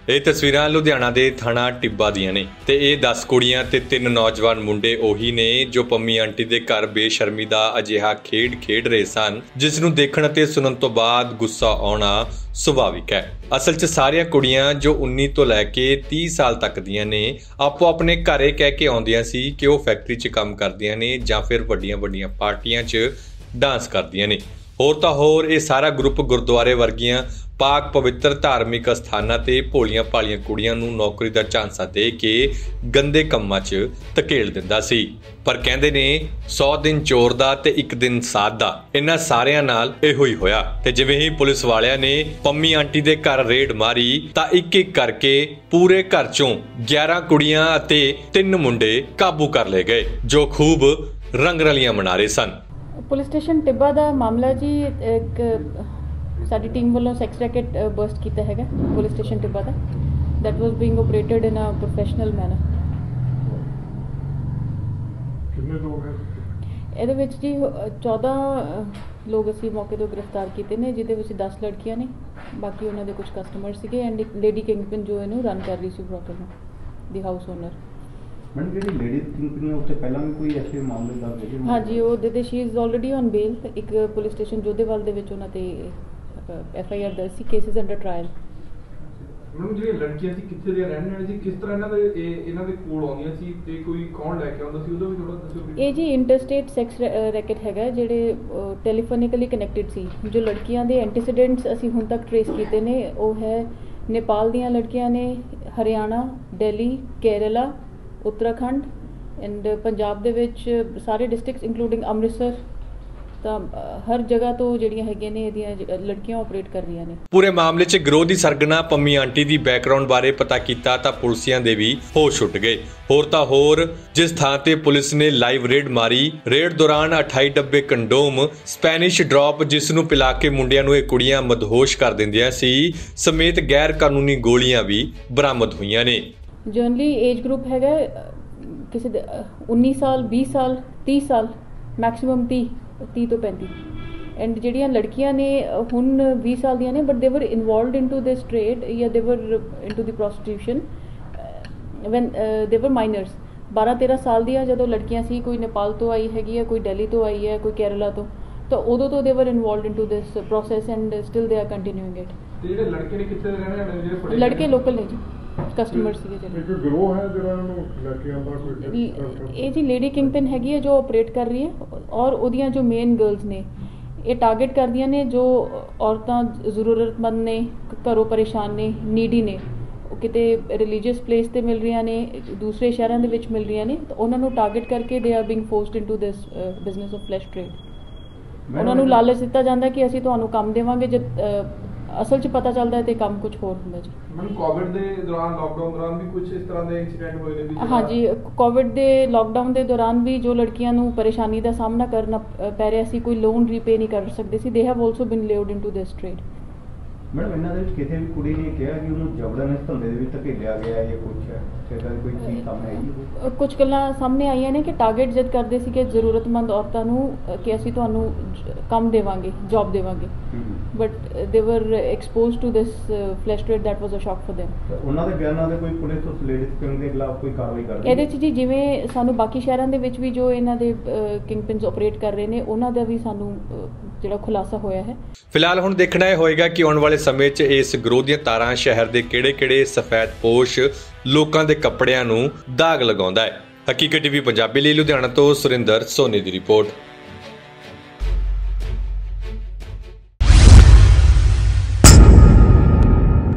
ਇਹ ਤਸਵੀਰਾਂ ਲੁਧਿਆਣਾ ਦੇ ਥਾਣਾ ਟਿੱਬਾ ਦੀਆਂ ਨੇ ਤੇ ਇਹ 10 ਕੁੜੀਆਂ ਤੇ 3 ਨੌਜਵਾਨ ਮੁੰਡੇ ਉਹੀ ਨੇ ਜੋ ਪੰਮੀ ਆਂਟੀ ਦੇ ਘਰ ਬੇਸ਼ਰਮੀ ਦਾ ਅਜਿਹਾ ਖੇਡ ਰਹੇ ਸਨ ਜਿਸ ਨੂੰ ਦੇਖਣ ਅਤੇ ਸੁਣਨ ਤੋਂ ਬਾਅਦ ਗੁੱਸਾ ਆਉਣਾ ਸੁਭਾਵਿਕ ਹੈ। ਅਸਲ 'ਚ ਸਾਰੀਆਂ ਕੁੜੀਆਂ ਜੋ 19 ਤੋਂ ਲੈ ਕੇ 30 ਸਾਲ ਤੱਕ ਦੀਆਂ ਨੇ ਆਪੋ ਆਪਣੇ ਘਰੇ ਕਹਿ ਕੇ ਆਉਂਦੀਆਂ ਸੀ ਕਿ ਉਹ ਫੈਕਟਰੀ 'ਚ ਕੰਮ ਕਰਦੀਆਂ ਨੇ ਜਾਂ ਫਿਰ ਵੱਡੀਆਂ ਪਾਰਟੀਆਂ 'ਚ ਡਾਂਸ ਕਰਦੀਆਂ ਨੇ। ਹੋਰ ਤਾਂ ਹੋਰ ਇਹ ਸਾਰਾ ਗਰੁੱਪ ਗੁਰਦੁਆਰੇ ਵਰਗੀਆਂ ਪਾਕ ਪਵਿੱਤਰ ਧਾਰਮਿਕ ਸਥਾਨਾਂ ਤੇ ਭੋਲੀਆਂ ਭਾਲੀਆਂ ਕੁੜੀਆਂ ਨੂੰ ਨੌਕਰੀ ਦਾ ਝਾਂਸਾ ਦੇ ਕੇ ਗੰਦੇ ਕੰਮਾਂ 'ਚ ਧਕੇਲ ਦਿੰਦਾ ਸੀ। ਪਰ ਕਹਿੰਦੇ ਨੇ 100 ਦਿਨ ਚੋਰ ਦਾ ਤੇ 1 ਦਿਨ ਸਾਧ ਦਾ। ਇਹਨਾਂ ਸਾਰਿਆਂ ਨਾਲ ਇਹੋ ਹੀ ਹੋਇਆ ਤੇ ਜਿਵੇਂ ਹੀ ਪੁਲਿਸ ਵਾਲਿਆਂ ਨੇ ਪੰਮੀ ਆਂਟੀ ਦੇ ਘਰ ਰੇਡ ਮਾਰੀ ਤਾਂ ਇੱਕ ਕਰਕੇ ਪੂਰੇ ਘਰ 'ਚੋਂ 11 ਕੁੜੀਆਂ ਅਤੇ 3 ਮੁੰਡੇ ਕਾਬੂ ਕਰ ਲਏ ਗਏ ਜੋ ਖੂਬ ਰੰਗ ਰਲੀਆਂ ਮਨਾ ਰਹੇ ਸਨ। ਪੁਲਿਸ ਸਟੇਸ਼ਨ ਟਿੱਬਾ ਦਾ ਮਾਮਲਾ ਜੀ ਇੱਕ ਸਾਡੀ ਟੀਮ ਵੱਲੋਂ ਸੈਕਸ ਰੈਕੇਟ ਬਰਸਟ ਕੀਤਾ ਹੈਗਾ ਪੁਲਿਸ ਸਟੇਸ਼ਨ ਟਿੱਬਾ ਦਾ that was being operated in a professional manner। ਕਿੰਨੇ ਲੋਕ ਹੈ ਇਹਦੇ ਵਿੱਚ ਜੀ 14 ਲੋਕ ਅਸੀਂ ਮੌਕੇ ਤੋਂ ਗ੍ਰਿਫਤਾਰ ਕੀਤੇ ਨੇ ਜਿਹਦੇ ਵਿੱਚ 10 ਲੜਕੀਆਂ ਨੇ ਬਾਕੀ ਉਹਨਾਂ ਦੇ ਕੁਝ ਕਸਟਮਰ ਸੀਗੇ ਐਂਡ ਇੱਕ ਲੇਡੀ ਕਿੰਗਪਿਨ ਜੋ ਇਹਨੂੰ ਰਨ ਕਰ ਰਹੀ ਸੀ ਪ੍ਰੋਪਰ ਨੂੰ ਦੀ ਹਾਊਸ ਓਨਰ। मैडम ਜਿਹੜੀ ਲੇਡੀ ਕਿੰਗਪਿਨ ਉੱਤੇ ਪਹਿਲਾਂ ਵੀ ਕੋਈ ਐਸੇ ਮਾਮਲੇ ਦਰਜ ਹੈ? ਹਾਂਜੀ ਉਹ ਦੇ she is already on bail. ਇੱਕ ਪੁਲਿਸ ਸਟੇਸ਼ਨ ਜੋਧੇਵਾਲ ਦੇ ਵਿੱਚ ਉਹਨਾਂ ਤੇ FIR ਦਰਜ ਸੀ। Cases under trial. ਮੈਡਮ ਜਿਹੜੀਆਂ ਲੜਕੀਆਂ ਸੀ ਕਿੱਥੇ ਦੇ ਰਹਿਣ ਵਾਲੇ ਸੀ, ਕਿਸ ਤਰ੍ਹਾਂ ਇਹਨਾਂ ਦੇ ਕੋਲ ਆਉਂਦੀਆਂ ਸੀ ਤੇ ਕੋਈ ਕੌਣ ਲੈ ਕੇ ਆਉਂਦਾ ਸੀ, ਉਹਦਾ ਵੀ ਥੋੜਾ ਦੱਸੋ। ਇਹ ਜੀ ਇੰਟਰਸਟੇਟ ਸੈਕਸ ਰੈਕੇਟ ਹੈਗਾ ਜਿਹੜੇ ਟੈਲੀਫੋਨਿਕਲੀ ਕਨੈਕਟਡ ਸੀ। ਜੋ ਲੜਕੀਆਂ ਦੇ ਐਂਟੀਸੀਡੈਂਟਸ ਅਸੀਂ ਹੁਣ ਤੱਕ ਟ੍ਰੇਸ ਕੀਤੇ ਨੇ ਉਹ ਹੈ ਨੇਪਾਲ ਦੀਆਂ ਲੜਕੀਆਂ ਨੇ, ਹਰਿਆਣਾ, ਦਿੱਲੀ, ਕੇਰਲਾ, उत्तराखंड एंड पंजाब ਦੇ ਵਿੱਚ ਸਾਰੇ ਡਿਸਟ੍ਰਿਕਟਸ ਇੰਕਲੂਡਿੰਗ ਅੰਮ੍ਰਿਤਸਰ ਤਾਂ ਹਰ ਜਗ੍ਹਾ ਤੋਂ ਜਿਹੜੀਆਂ ਹੈਗੀਆਂ ਨੇ ਇਹਦੀਆਂ ਲੜਕੀਆਂ ਆਪਰੇਟ ਕਰ ਰਹੀਆਂ ਨੇ। ਪੂਰੇ ਮਾਮਲੇ 'ਚ ਗਰੋਹ ਦੀ ਸਰਗਨਾ ਪੰਮੀ ਆਂਟੀ ਦੀ ਬੈਕਗ੍ਰਾਉਂਡ ਬਾਰੇ ਪਤਾ ਕੀਤਾ ਤਾਂ ਪੁਲਿਸਿਆਂ ਦੇ ਵੀ ਹੋਸ਼ ਉੱਡ ਗਏ। ਹੋਰ ਤਾਂ ਹੋਰ ਜਿਸ ਥਾਂ ਤੇ ਪੁਲਿਸ ਨੇ ਲਾਈਵ ਰੇਡ ਮਾਰੀ, ਰੇਡ ਦੌਰਾਨ 28 ਡੱਬੇ ਕੰਡੋਮ, ਸਪੈਨਿਸ਼ ਡ੍ਰੌਪ ਜਿਸ ਨੂੰ ਪਿਲਾ ਕੇ ਮੁੰਡਿਆਂ ਨੂੰ ਇਹ ਕੁੜੀਆਂ ਮਦਹੋਸ਼ ਕਰ ਦਿੰਦੀਆਂ ਸੀ ਸਮੇਤ ਗੈਰ ਕਾਨੂੰਨੀ ਗੋਲੀਆਂ ਵੀ ਬਰਾਮਦ ਹੋਈਆਂ ਨੇ। ਜਨਰਲੀ ਏਜ ਗਰੁੱਪ ਹੈਗਾ ਕਿਸੇ 19 ਸਾਲ 20 ਸਾਲ 30 ਸਾਲ ਮੈਕਸਿਮਮ 30 ਤੋਂ 35 ਐਂਡ ਜਿਹੜੀਆਂ ਲੜਕੀਆਂ ਨੇ ਹੁਣ 20 ਸਾਲ ਦੀਆਂ ਨੇ but they were involved into this trade ਜਾਂ ਦੇ ਵਰ ਇਨਟੂ ਦੀ ਪ੍ਰੋਸਟੀਟਿਊਸ਼ਨ ਵੈਨ ਦੇ ਵਰ ਮਾਈਨਰਸ। 12-13 ਸਾਲ ਦੀਆਂ ਜਦੋਂ ਲੜਕੀਆਂ ਸੀ, ਕੋਈ ਨੇਪਾਲ ਤੋਂ ਆਈ ਹੈਗੀ ਹੈ, ਕੋਈ ਦਿੱਲੀ ਤੋਂ ਆਈ ਹੈ, ਕੋਈ ਕੇਰਲਾ ਤੋਂ, ਤਾਂ ਉਦੋਂ ਤੋਂ they were involved into this process and still they are continuing it. ਤੇ ਜਿਹੜੇ ਲੜਕੇ ਨੇ ਕਿੱਥੇ ਦੇ ਰਹਿਣ ਵਾਲੇ ਜਿਹੜੇ ਲੜਕੇ ਲੋਕਲ ਨੇ ਜੀ, ਕਸਟਮਰ ਸੀਗੇ ਜਿਹੜੇ। ਇੱਕ ਗਰੋਹ ਹੈ ਜਿਹੜਾ ਇਹਨੂੰ ਲੈ ਕੇ ਆਉਂਦਾ ਕੋਈ ਇਹ ਜੀ ਲੇਡੀ ਕਿੰਗਪਿਨ ਹੈਗੀ ਹੈ ਜੋ ਆਪਰੇਟ ਕਰ ਰਹੀ ਹੈ ਔਰ ਉਹਦੀਆਂ ਜੋ ਮੇਨ ਗਰਲਸ ਨੇ ਇਹ ਟਾਰਗੇਟ ਕਰਦੀਆਂ ਨੇ ਜੋ ਔਰਤਾਂ ਜ਼ਰੂਰਤਮੰਦ ਨੇ, ਘਰੋਂ ਪਰੇਸ਼ਾਨ ਨੇ, ਨੀਡੀ ਨੇ, ਉਹ ਕਿਤੇ ਰਿਲੀਜੀਅਸ ਪਲੇਸ ਤੇ ਮਿਲ ਰਹੀਆਂ ਨੇ, ਦੂਸਰੇ ਸ਼ਹਿਰਾਂ ਦੇ ਵਿੱਚ ਮਿਲ ਰਹੀਆਂ ਨੇ, ਤਾਂ ਉਹਨਾਂ ਨੂੰ ਟਾਰਗੇਟ ਕਰਕੇ they are being forced into this business of flesh trade. ਉਹਨਾਂ ਨੂੰ ਲਾਲਚ ਦਿੱਤਾ ਜਾਂਦਾ ਕਿ ਅਸੀਂ ਤੁਹਾਨੂੰ ਕੰਮ ਦੇਵਾਂਗੇ, ਜਦ ਅਸਲ 'ਚ ਪਤਾ ਚੱਲਦਾ ਹੈ ਤੇ ਕੰਮ ਕੁਝ ਹੋਰ ਹੁੰਦਾ ਜੀ। ਮੈਨੂੰ ਕੋਵਿਡ ਦੇ ਦੌਰਾਨ ਲਾਕਡਾਊਨ ਦੌਰਾਨ ਵੀ ਕੁਝ ਇਸ ਤਰ੍ਹਾਂ ਦੇ ਇਨਸੀਡੈਂਟ ਹੋਏ ਨੇ? ਹਾਂਜੀ, ਕੋਵਿਡ ਦੇ ਲਾਕਡਾਊਨ ਦੇ ਦੌਰਾਨ ਵੀ ਜੋ ਲੜਕੀਆਂ ਨੂੰ ਪਰੇਸ਼ਾਨੀ ਦਾ ਸਾਹਮਣਾ ਕਰਨਾ ਪੈ ਰਿਹਾ ਸੀ, ਕੋਈ ਲੋਨ ਰੀਪੇ ਨਹੀਂ ਕਰ ਸਕਦੇ ਸੀ, they have also been lured into this trade. Madam ਇਹਨਾਂ ਦੇ ਵਿੱਚ ਕਿਸੇ ਵੀ ਕੁੜੀ ਨੇ ਕਿਹਾ ਕਿ ਉਹਨੂੰ ਜ਼ਬਰਦਸਤੀ ਇਸ ਧੰਦੇ ਦੇ ਵਿੱਚ ਧਕੇਲਿਆ ਗਿਆ ਜਾਂ ਕੁਛ ਹੈ, ਇਹਦਾ ਕੋਈ ਚੀਜ਼ ਸਾਹਮਣੇ ਆਈ? ਕੁਝ ਗੱਲਾਂ ਸਾਹਮਣੇ ਆਈਆਂ ਨੇ ਕਿ ਟਾਰਗੇਟ ਜਦ ਕਰਦੇ ਸੀ ਕਿ ਜ਼ਰੂਰਤਮੰਦ ਔਰਤਾਂ ਨੂੰ ਕਿ ਅਸੀਂ ਤੁਹਾਨੂੰ ਕੰਮ ਦੇਵਾਂਗੇ, ਜੌਬ ਦੇਵਾਂਗੇ, but they were exposed to this flesh trade. That was a shock for them. ਉਹਨਾਂ ਦੇ ਬਿਆਨਾਂ ਦੇ ਕੋਈ ਪੁਲਿਸ ਉਸ ਲੇਡੀਜ਼ ਕਿੰਗ ਦੇ ਖਿਲਾਫ ਕੋਈ ਕਾਰਵਾਈ ਕਰਦੀ? ਇਹਦੇ 'ਚ ਜੀ ਜਿਵੇਂ ਸਾਨੂੰ ਬਾਕੀ ਸ਼ਹਿਰਾਂ ਦੇ ਵਿੱਚ ਵੀ ਜੋ ਇਹਨਾਂ ਦੇ ਕਿੰਗਪਿਨਸ ਆਪਰੇਟ ਕਰ ਰਹੇ ਨੇ ਉਹਨਾਂ ਦਾ ਵੀ ਸਾਨੂੰ ਜਿਹੜਾ ਖੁਲਾਸਾ ਹੋਇਆ ਹੈ। ਫਿਲਹਾਲ ਹੁਣ ਦੇਖਣਾ ਇਹ ਹੋਏਗਾ ਕਿ ਆਉਣ ਵਾਲੇ ਸਮੇਂ 'ਚ ਇਸ ਗਰੋਹ ਦੀਆਂ ਤਾਰਾਂ ਸ਼ਹਿਰ ਦੇ ਕਿਹੜੇ ਸਫੈਦ ਪੋਸ਼ ਲੋਕਾਂ ਦੇ ਕੱਪੜਿਆਂ ਨੂੰ ਦਾਗ ਲਗਾਉਂਦਾ ਹੈ। ਹਕੀਕਤ ਟੀਵੀ ਪੰਜਾਬੀ ਲਈ ਲੁਧਿਆਣਾ ਤੋਂ ਸੁਰਿੰਦਰ ਸੋਨੀ ਦੀ ਰਿਪੋਰਟ।